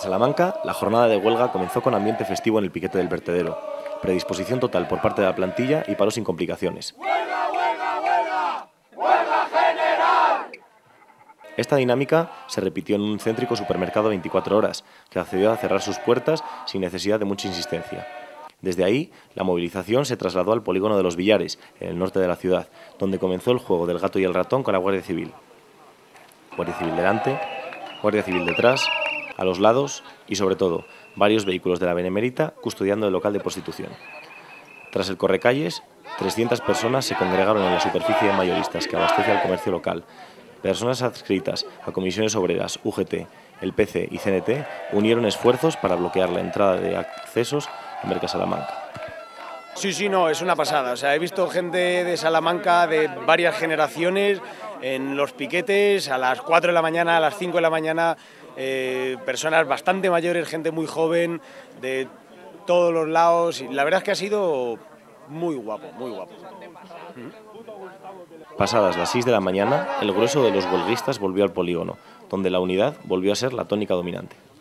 Salamanca, la jornada de huelga comenzó con ambiente festivo en el piquete del vertedero, predisposición total por parte de la plantilla y paro sin complicaciones. ¡Huelga, huelga, huelga! ¡Huelga general! Esta dinámica se repitió en un céntrico supermercado 24 horas, que accedió a cerrar sus puertas sin necesidad de mucha insistencia. Desde ahí, la movilización se trasladó al polígono de Los Villares, en el norte de la ciudad, donde comenzó el juego del gato y el ratón con la Guardia Civil. Guardia Civil delante, Guardia Civil detrás, a los lados y, sobre todo, varios vehículos de la Benemérita custodiando el local de prostitución. Tras el correcalles, 300 personas se congregaron en la superficie de mayoristas que abastece al comercio local. Personas adscritas a comisiones obreras, UGT, el PC y CNT unieron esfuerzos para bloquear la entrada de accesos a Mercasalamanca. Sí, no, es una pasada. O sea, he visto gente de Salamanca de varias generaciones en los piquetes a las 4 de la mañana, a las 5 de la mañana, personas bastante mayores, gente muy joven, de todos los lados. Y la verdad es que ha sido muy guapo, muy guapo. Pasadas las 6 de la mañana, el grueso de los huelguistas volvió al polígono, donde la unidad volvió a ser la tónica dominante.